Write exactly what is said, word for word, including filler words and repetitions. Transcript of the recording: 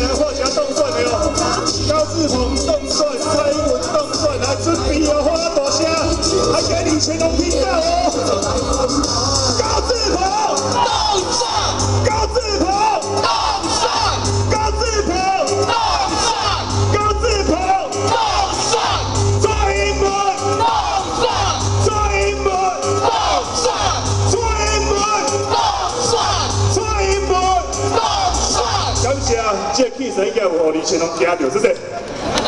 来画下动算的哦。高志鹏动算，蔡英文动算，来准备哦，画大声，还给李乾隆听到哦。高志鹏动算，高志鹏动算，高志鹏动算，高志鹏动算，蔡英文动算，蔡英文动算，蔡英文动算，蔡英文动算。感谢，这气势应该有互李乾隆听到，是不是？